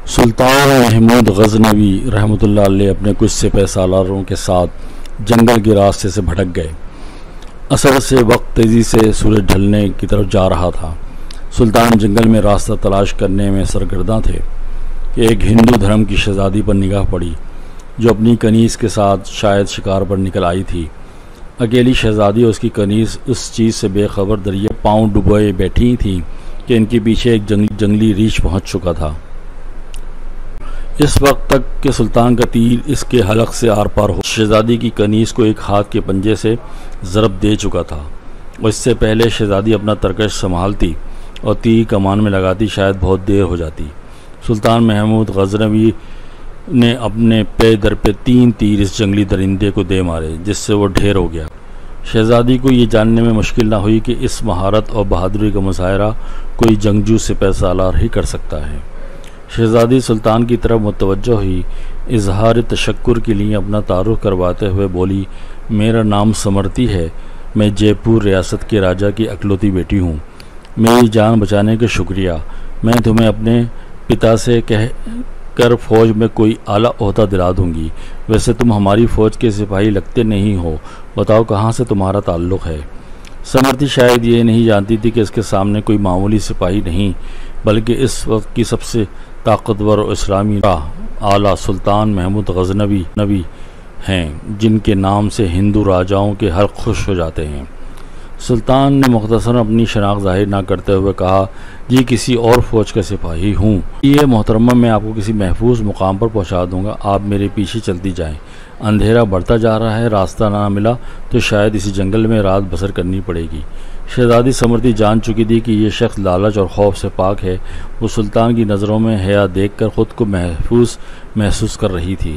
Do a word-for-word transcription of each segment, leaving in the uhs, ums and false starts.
سلطان محمود غزنوی رحمۃ اللہ علیہ اپنے کچھ سپہ سالاروں کے ساتھ جنگل کے راستے سے بھٹک گئے۔ عصر سے وقت تیزی سے سورج ڈھلنے کی طرف جا رہا تھا۔ سلطان جنگل میں راستہ تلاش کرنے میں سرگرداں تھے کہ ایک ہندو دھرم کی شہزادی پر نگاہ پڑی جو اپنی کنیز کے ساتھ شاید شکار پر نکل آئی تھی۔ اکیلی شہزادی اور اس کی کنیز اس چیز سے بے خبر دریا پاؤں ڈبوئے بیٹھی تھیں کہ ان کے پیچھے ایک جنگلی جنگلی ریچھ پہنچ چکا تھا۔ اس وقت تک کہ سلطان کا تیر اس کے حلق سے آر پار ہو شہزادی کی کنیز کو ایک ہاتھ کے پنجے سے ضرب دے چکا تھا، اور اس سے پہلے شہزادی اپنا ترکش سنبھالتی اور تیر کمان میں لگاتی شاید بہت دیر ہو جاتی۔ سلطان محمود غزنوی نے اپنے پے در پہ تین تیر اس جنگلی درندے کو دے مارے، جس سے وہ ڈھیر ہو گیا۔ شہزادی کو یہ جاننے میں مشکل نہ ہوئی کہ اس مہارت اور بہادری کا مظاہرہ کوئی جنگجو سپہ سالار ہی کر سکتا ہے۔ شہزادی سلطان کی طرف متوجہ ہوئی، اظہار تشکر کے لیے اپنا تعارف کرواتے ہوئے بولی، میرا نام سمرتی ہے، میں جے پور ریاست کے راجہ کی اکلوتی بیٹی ہوں۔ میری جان بچانے کا شکریہ۔ میں تمہیں اپنے پتا سے کہہ کر فوج میں کوئی اعلیٰ عہدہ دلا دوں گی۔ ویسے تم ہماری فوج کے سپاہی لگتے نہیں ہو، بتاؤ کہاں سے تمہارا تعلق ہے؟ سمرتی شاید یہ نہیں جانتی تھی کہ اس کے سامنے کوئی معمولی سپاہی نہیں بلکہ اس وقت کی سب سے طاقتور اور اسلامی اعلیٰ سلطان محمود غزنوی نبی ہیں، جن کے نام سے ہندو راجاؤں کے حلق خوش ہو جاتے ہیں۔ سلطان نے مختصراً اپنی شناخت ظاہر نہ کرتے ہوئے کہا، جی کسی اور فوج کا سپاہی ہوں۔ یہ محترمہ میں آپ کو کسی محفوظ مقام پر پہنچا دوں گا، آپ میرے پیچھے چلتی جائیں۔ اندھیرا بڑھتا جا رہا ہے، راستہ نہ ملا تو شاید اسی جنگل میں رات بسر کرنی پڑے گی۔ شہزادی سمرتی جان چکی تھی کہ یہ شخص لالچ اور خوف سے پاک ہے۔ وہ سلطان کی نظروں میں حیا دیکھ کر خود کو محفوظ محسوس کر رہی تھی۔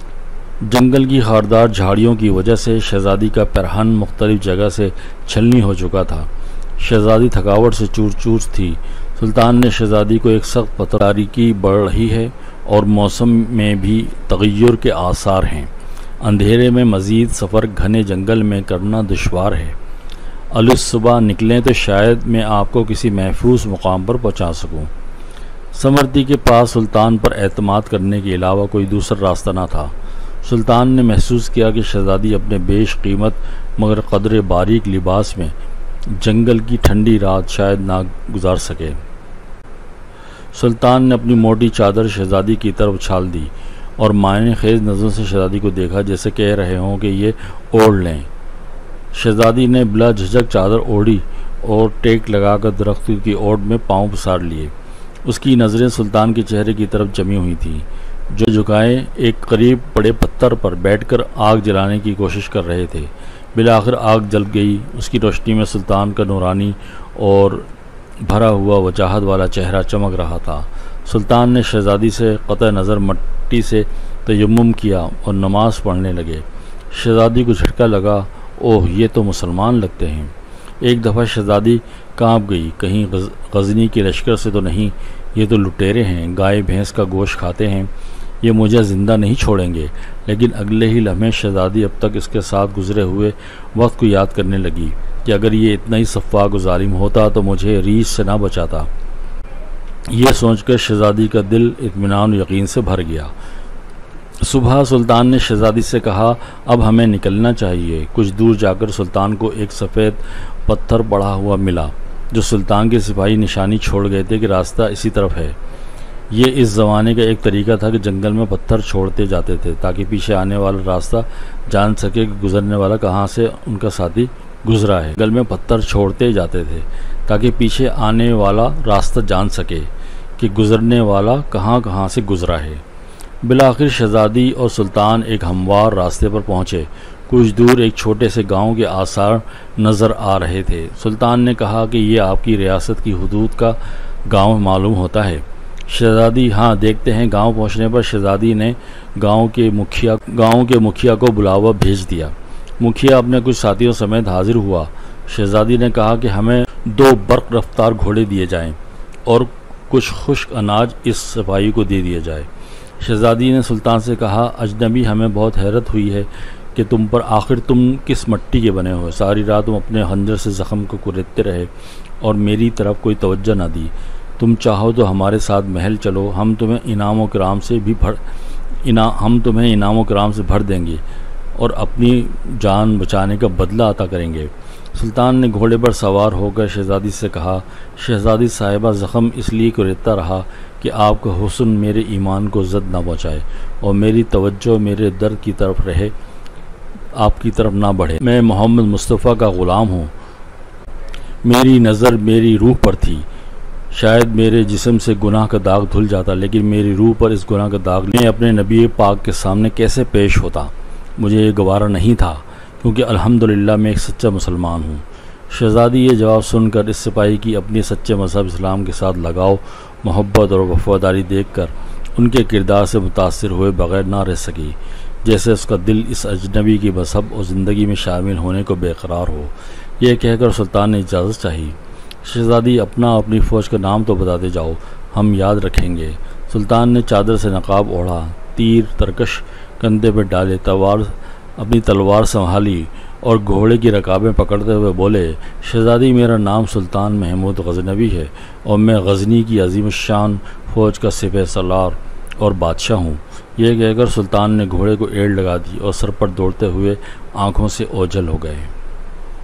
جنگل کی خاردار جھاڑیوں کی وجہ سے شہزادی کا پیرہن مختلف جگہ سے چھلنی ہو چکا تھا۔ شہزادی تھکاوٹ سے چور چور تھی۔ سلطان نے شہزادی کو ایک سخت پتھر تاریکی بڑھ رہی ہے اور موسم میں بھی تغیر کے آثار ہیں۔ اندھیرے میں مزید سفر گھنے جنگل میں کرنا دشوار ہے۔ الصبح صبح نکلیں تو شاید میں آپ کو کسی محفوظ مقام پر پہنچا سکوں۔ سمرتی کے پاس سلطان پر اعتماد کرنے کے علاوہ کوئی دوسرا راستہ نہ تھا۔ سلطان نے محسوس کیا کہ شہزادی اپنے بیش قیمت مگر قدر باریک لباس میں جنگل کی ٹھنڈی رات شاید نہ گزار سکے۔ سلطان نے اپنی موٹی چادر شہزادی کی طرف اچھال دی اور معنی خیز نظروں سے شہزادی کو دیکھا، جیسے کہہ رہے ہوں کہ یہ اوڑھ لیں۔ شہزادی نے بلا جھجک چادر اوڑھی اور ٹیک لگا کر درخت کی اوٹ میں پاؤں پسار لیے۔ اس کی نظریں سلطان کے چہرے کی طرف جمی ہوئی تھیں، جو جھکائے ایک قریب پڑے پتھر پر بیٹھ کر آگ جلانے کی کوشش کر رہے تھے۔ بالآخر آگ جل گئی۔ اس کی روشنی میں سلطان کا نورانی اور بھرا ہوا وجاہت والا چہرہ چمک رہا تھا۔ سلطان نے شہزادی سے قطع نظر مٹی سے تیمم کیا اور نماز پڑھنے لگے۔ شہزادی کو جھٹکا لگا، اوہ یہ تو مسلمان لگتے ہیں۔ ایک دفعہ شہزادی کانپ گئی، کہیں غزنی کے لشکر سے تو نہیں، یہ تو لٹیرے ہیں، گائے بھینس کا گوشت کھاتے ہیں، یہ مجھے زندہ نہیں چھوڑیں گے۔ لیکن اگلے ہی لمحے شہزادی اب تک اس کے ساتھ گزرے ہوئے وقت کو یاد کرنے لگی کہ اگر یہ اتنا ہی سفاک و ظالم ہوتا تو مجھے ریچھ سے نہ بچاتا۔ یہ سوچ کر شہزادی کا دل اطمینان و یقین سے بھر گیا۔ صبح سلطان نے شہزادی سے کہا، اب ہمیں نکلنا چاہیے۔ کچھ دور جا کر سلطان کو ایک سفید پتھر پڑا ہوا ملا، جو سلطان کے سپاہی نشانی چھوڑ گئے تھے کہ راستہ اسی طرف ہے۔ یہ اس زمانے کا ایک طریقہ تھا کہ جنگل میں پتھر چھوڑتے جاتے تھے تاکہ پیچھے آنے والا راستہ جان سکے کہ گزرنے والا کہاں سے ان کا ساتھی گزرا ہے۔ جنگل میں پتھر چھوڑتے جاتے تھے تاکہ پیچھے آنے والا راستہ جان سکے کہ گزرنے والا کہاں کہاں سے گزرا ہے۔ بالآخر شہزادی اور سلطان ایک ہموار راستے پر پہنچے۔ کچھ دور ایک چھوٹے سے گاؤں کے آثار نظر آ رہے تھے۔ سلطان نے کہا کہ یہ آپ کی ریاست کی حدود کا گاؤں معلوم ہوتا ہے؟ شہزادی ہاں، دیکھتے ہیں۔ گاؤں پہنچنے پر شہزادی نے گاؤں کے مکھیا گاؤں کے مکھیا کو بلاوا بھیج دیا۔ مکھیا اپنے کچھ ساتھیوں سمیت حاضر ہوا۔ شہزادی نے کہا کہ ہمیں دو برق رفتار گھوڑے دیے جائیں اور کچھ خشک اناج اس سپاہی کو دے دیا جائے۔ شہزادی نے سلطان سے کہا، اجنبی ہمیں بہت حیرت ہوئی ہے کہ تم پر آخر تم کس مٹی کے بنے ہو؟ ساری رات تم اپنے خنجر سے زخم کو کریدتے رہے اور میری طرف کوئی توجہ نہ دی۔ تم چاہو تو ہمارے ساتھ محل چلو، ہم تمہیں انعام و کرام سے بھی بھر انا ہم تمہیں انعام و کرام سے بھر دیں گے اور اپنی جان بچانے کا بدلہ عطا کریں گے۔ سلطان نے گھوڑے پر سوار ہو کر شہزادی سے کہا، شہزادی صاحبہ، زخم اس لیے کریتا رہا کہ آپ کا حسن میرے ایمان کو زد نہ پہنچائے اور میری توجہ میرے درد کی طرف رہے، آپ کی طرف نہ بڑھے۔ میں محمد مصطفیٰ کا غلام ہوں، میری نظر میری روح پر تھی، شاید میرے جسم سے گناہ کا داغ دھل جاتا، لیکن میری روح پر اس گناہ کا داغ میں اپنے نبی پاک کے سامنے کیسے پیش ہوتا؟ مجھے یہ گوارا نہیں تھا، کیونکہ الحمدللہ میں ایک سچا مسلمان ہوں۔ شہزادی یہ جواب سن کر اس سپاہی کی اپنی سچے مذہب اسلام کے ساتھ لگاؤ، محبت اور وفاداری دیکھ کر ان کے کردار سے متاثر ہوئے بغیر نہ رہ سکی، جیسے اس کا دل اس اجنبی کی مذہب اور زندگی میں شامل ہونے کو بے قرار ہو۔ یہ کہہ کر سلطان نے اجازت چاہی۔ شہزادی، اپنا اپنی فوج کا نام تو بتاتے جاؤ، ہم یاد رکھیں گے۔ سلطان نے چادر سے نقاب اوڑھا، تیر ترکش کندھے پہ ڈالے، تلوار اپنی تلوار سنبھالی اور گھوڑے کی رکابیں پکڑتے ہوئے بولے، شہزادی، میرا نام سلطان محمود غزنوی ہے اور میں غزنی کی عظیم الشان فوج کا سپہ سالار اور بادشاہ ہوں۔ یہ کہہ کر سلطان نے گھوڑے کو ایڑ لگا دی اور سر پر دوڑتے ہوئے آنکھوں سے اوجھل ہو گئے۔